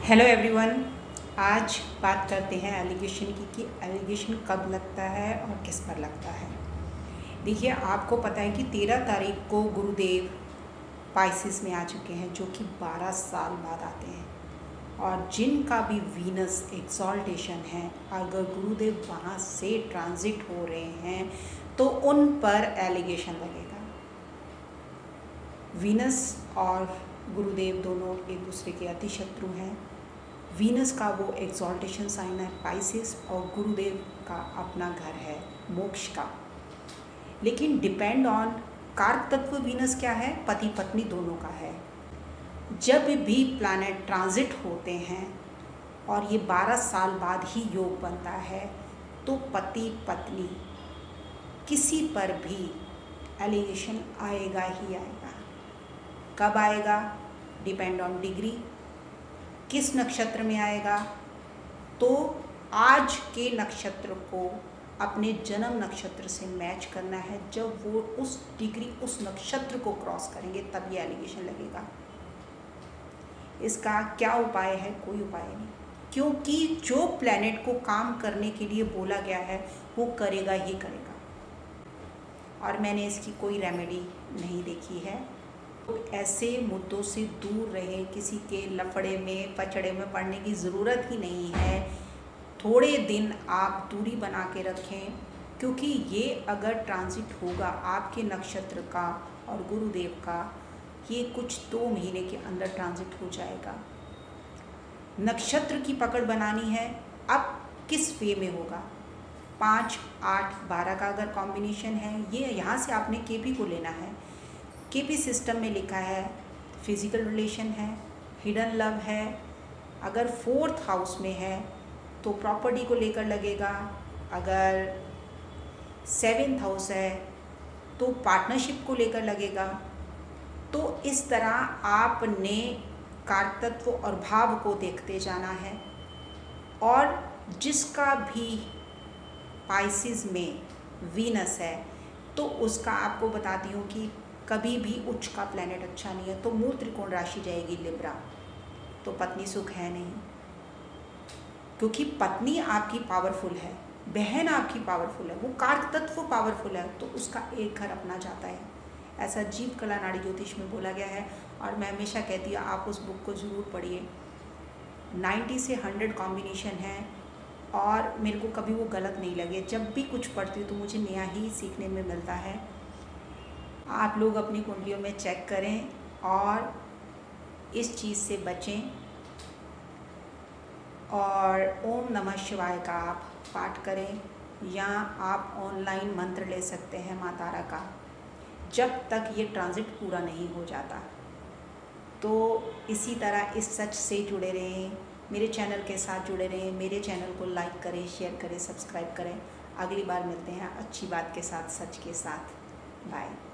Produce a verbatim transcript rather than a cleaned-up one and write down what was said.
Hello everyone. आज बात करते हैं एलिगेशन की कि एलिगेशन कब लगता है और किस पर लगता है। देखिए, आपको पता है कि तेरह तारीख को गुरुदेव पाइसिस में आ चुके हैं, जो कि बारह साल बाद आते हैं। और जिनका भी वीनस एक्सॉल्टेशन है, अगर गुरुदेव वहाँ से ट्रांजिट हो रहे हैं तो उन पर एलिगेशन लगेगा। वीनस और गुरुदेव दोनों एक दूसरे के अति शत्रु हैं। वीनस का वो एक्सॉल्टेशन साइन है पाइसिस, और गुरुदेव का अपना घर है मोक्ष का। लेकिन डिपेंड ऑन कारक तत्व वीनस क्या है, पति पत्नी दोनों का है। जब भी प्लैनेट ट्रांजिट होते हैं और ये बारह साल बाद ही योग बनता है, तो पति पत्नी किसी पर भी एलिगेशन आएगा ही आएगा। कब आएगा, डिपेंड ऑन डिग्री। किस नक्षत्र में आएगा, तो आज के नक्षत्र को अपने जन्म नक्षत्र से मैच करना है। जब वो उस डिग्री उस नक्षत्र को क्रॉस करेंगे तब ये एलिगेशन लगेगा। इसका क्या उपाय है? कोई उपाय नहीं, क्योंकि जो प्लैनेट को काम करने के लिए बोला गया है वो करेगा ही करेगा। और मैंने इसकी कोई रेमेडी नहीं देखी है। ऐसे मुद्दों से दूर रहे, किसी के लफड़े में पचड़े में पड़ने की ज़रूरत ही नहीं है। थोड़े दिन आप दूरी बना के रखें, क्योंकि ये अगर ट्रांजिट होगा आपके नक्षत्र का और गुरुदेव का, ये कुछ दो महीने के अंदर ट्रांजिट हो जाएगा। नक्षत्र की पकड़ बनानी है। अब किस वे में होगा, पाँच आठ बारह का अगर कॉम्बिनेशन है, ये यहाँ से आपने केपी को लेना है। केपी सिस्टम में लिखा है फिजिकल रिलेशन है, हिडन लव है। अगर फोर्थ हाउस में है तो प्रॉपर्टी को लेकर लगेगा। अगर सेवेंथ हाउस है तो पार्टनरशिप को लेकर लगेगा। तो इस तरह आपने कारक तत्व और भाव को देखते जाना है। और जिसका भी पाइसिस में वीनस है, तो उसका आपको बताती हूँ कि कभी भी उच्च का प्लैनेट अच्छा नहीं है। तो मूल त्रिकोण राशि जाएगी लिब्रा, तो पत्नी सुख है नहीं, क्योंकि पत्नी आपकी पावरफुल है, बहन आपकी पावरफुल है, वो कारक तत्व पावरफुल है, तो उसका एक घर अपना जाता है। ऐसा जीव कला नाड़ी ज्योतिष में बोला गया है। और मैं हमेशा कहती हूँ आप उस बुक को ज़रूर पढ़िए। नाइन्टी से हंड्रेड कॉम्बिनेशन है और मेरे को कभी वो गलत नहीं लगे। जब भी कुछ पढ़ती हूँ तो मुझे नया ही सीखने में मिलता है। आप लोग अपनी कुंडलियों में चेक करें और इस चीज़ से बचें। और ओम नमः शिवाय का आप पाठ करें, या आप ऑनलाइन मंत्र ले सकते हैं माँ तारा का, जब तक ये ट्रांजिट पूरा नहीं हो जाता। तो इसी तरह इस सच से जुड़े रहें, मेरे चैनल के साथ जुड़े रहें। मेरे चैनल को लाइक करें, शेयर करें, सब्सक्राइब करें। अगली बार मिलते हैं अच्छी बात के साथ, सच के साथ। बाय।